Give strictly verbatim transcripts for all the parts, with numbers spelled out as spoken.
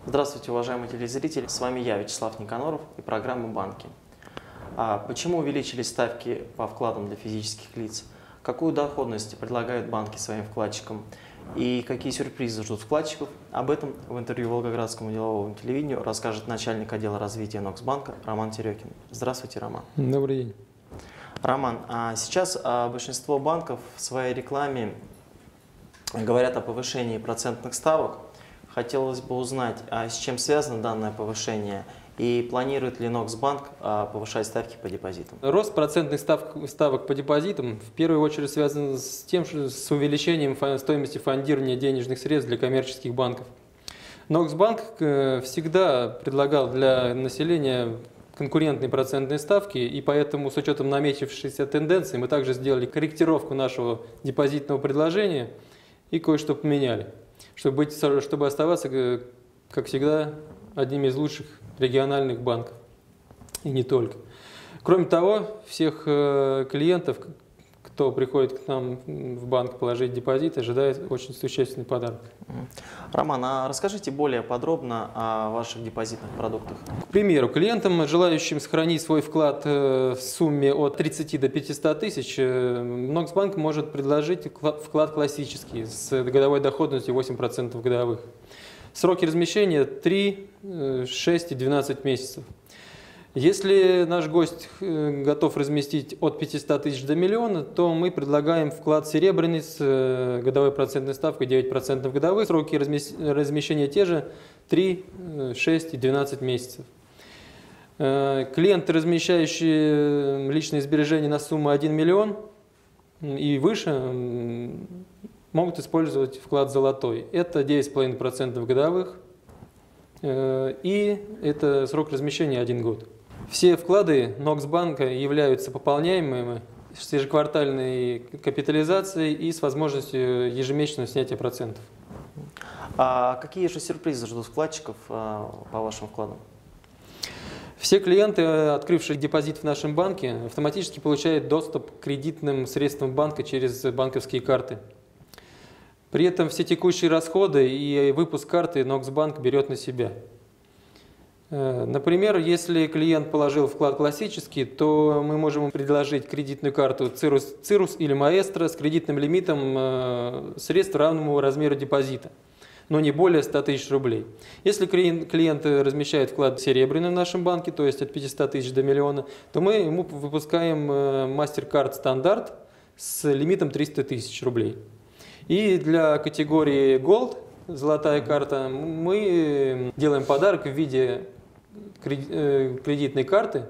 Здравствуйте, уважаемые телезрители! С вами я, Вячеслав Никаноров, и программа «Банки». А почему увеличились ставки по вкладам для физических лиц? Какую доходность предлагают банки своим вкладчикам? И какие сюрпризы ждут вкладчиков? Об этом в интервью Волгоградскому деловому телевидению расскажет начальник отдела развития Ноксбанка Роман Терекин. Здравствуйте, Роман. Добрый день. Роман, а сейчас а, большинство банков в своей рекламе говорят о повышении процентных ставок. Хотелось бы узнать, а с чем связано данное повышение и планирует ли Ноксбанк а, повышать ставки по депозитам? Рост процентных ставок, ставок по депозитам в первую очередь связан с тем, что с увеличением стоимости фондирования денежных средств для коммерческих банков. Ноксбанк всегда предлагал для населения конкурентные процентные ставки, и поэтому с учетом наметившейся тенденции мы также сделали корректировку нашего депозитного предложения и кое-что поменяли, чтобы, быть, чтобы оставаться, как всегда, одним из лучших региональных банков, и не только. Кроме того, всех клиентов, кто приходит к нам в банк положить депозит, ожидает очень существенный подарок. Роман, а расскажите более подробно о ваших депозитных продуктах. К примеру, клиентам, желающим сохранить свой вклад в сумме от тридцати до пятисот тысяч, Ноксбанк может предложить вклад классический с годовой доходностью восемь процентов годовых. Сроки размещения три, шесть и двенадцать месяцев. Если наш гость готов разместить от пятисот тысяч до миллиона, то мы предлагаем вклад серебряный с годовой процентной ставкой девять процентов годовых. Сроки размещения те же три, шесть и двенадцать месяцев. Клиенты, размещающие личные сбережения на сумму один миллион и выше, могут использовать вклад золотой. Это девять целых пять десятых процента годовых, и это срок размещения один год. Все вклады Ноксбанка являются пополняемыми с ежеквартальной капитализацией и с возможностью ежемесячного снятия процентов. А какие же сюрпризы ждут вкладчиков по вашим вкладам? Все клиенты, открывшие депозит в нашем банке, автоматически получают доступ к кредитным средствам банка через банковские карты. При этом все текущие расходы и выпуск карты Ноксбанк берет на себя. Например, если клиент положил вклад классический, то мы можем ему предложить кредитную карту Цирус, Цирус или Маэстро с кредитным лимитом средств равному размеру депозита, но не более ста тысяч рублей. Если клиент размещает вклад серебряный в нашем банке, то есть от пятисот тысяч до миллиона, то мы ему выпускаем MasterCard стандарт с лимитом триста тысяч рублей. И для категории Gold, золотая карта, мы делаем подарок в виде кредитной карты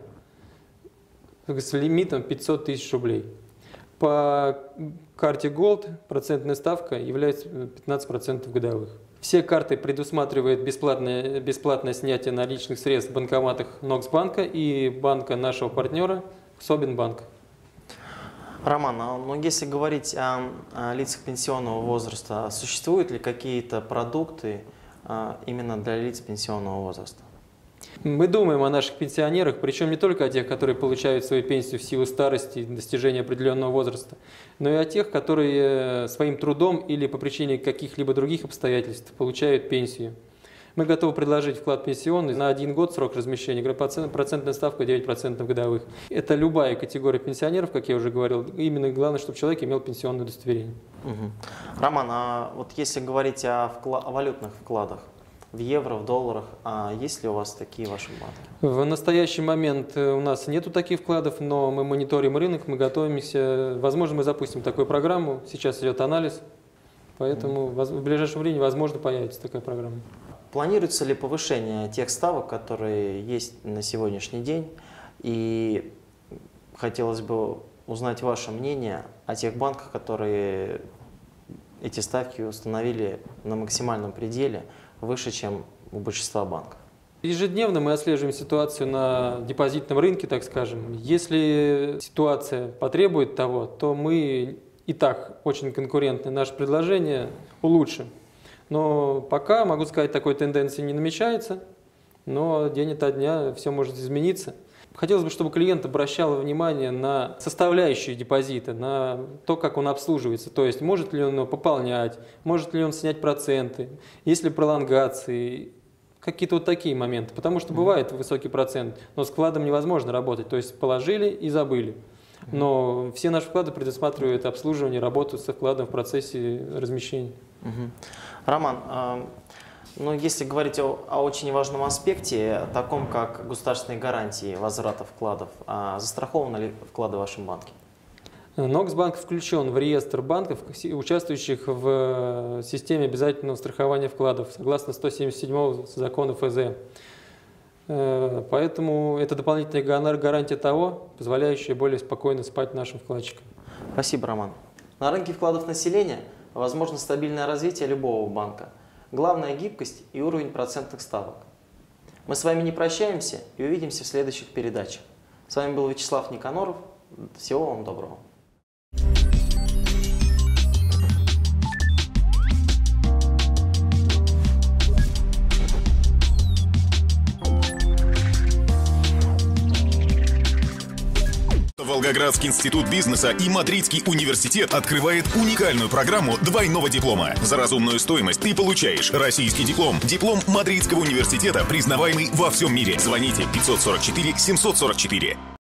с лимитом пятьсот тысяч рублей. По карте Gold процентная ставка является пятнадцать процентов годовых. Все карты предусматривают бесплатное, бесплатное снятие наличных средств в банкоматах Ноксбанка и банка нашего партнера Собинбанк. Роман, ну если говорить о, о лицах пенсионного возраста, существуют ли какие-то продукты а, именно для лиц пенсионного возраста? Мы думаем о наших пенсионерах, причем не только о тех, которые получают свою пенсию в силу старости и достижения определенного возраста, но и о тех, которые своим трудом или по причине каких-либо других обстоятельств получают пенсию. Мы готовы предложить вклад пенсионный на один год срок размещения, процентная ставка девять процентов годовых. Это любая категория пенсионеров, как я уже говорил, именно главное, чтобы человек имел пенсионное удостоверение. Угу. Роман, а вот если говорить о, вкла- о валютных вкладах, в евро, в долларах, а есть ли у вас такие в вашем банке? В настоящий момент у нас нету таких вкладов, но мы мониторим рынок, мы готовимся. Возможно, мы запустим такую программу, сейчас идет анализ, поэтому в ближайшее время, возможно, появится такая программа. Планируется ли повышение тех ставок, которые есть на сегодняшний день? И хотелось бы узнать ваше мнение о тех банках, которые эти ставки установили на максимальном пределе, выше, чем у большинства банков. Ежедневно мы отслеживаем ситуацию на депозитном рынке, так скажем. Если ситуация потребует того, то мы и так очень конкурентны, наше предложение улучшим. Но пока, могу сказать, такой тенденции не намечается, но день ото дня все может измениться. Хотелось бы, чтобы клиент обращал внимание на составляющие депозита, на то, как он обслуживается. То есть, может ли он его пополнять, может ли он снять проценты, есть ли пролонгации, Какие-то вот такие моменты. Потому что бывает высокий процент, но с вкладом невозможно работать. То есть положили и забыли. Но все наши вклады предусматривают обслуживание, работу со вкладом в процессе размещения. Угу. Роман, э, ну, если говорить о, о очень важном аспекте, таком как государственные гарантии возврата вкладов, а застрахованы ли вклады в вашем банке? Ноксбанк включен в реестр банков, участвующих в системе обязательного страхования вкладов, согласно сто семьдесят седьмому закону эф зэ. Поэтому это дополнительная гарантия того, позволяющая более спокойно спать нашим вкладчикам. Спасибо, Роман. На рынке вкладов населения возможно стабильное развитие любого банка. Главное – гибкость и уровень процентных ставок. Мы с вами не прощаемся и увидимся в следующих передачах. С вами был Вячеслав Никоноров. Всего вам доброго. Волгоградский институт бизнеса и Мадридский университет открывает уникальную программу двойного диплома. За разумную стоимость ты получаешь российский диплом, диплом Мадридского университета, признаваемый во всем мире. Звоните пятьсот сорок четыре семьсот сорок четыре.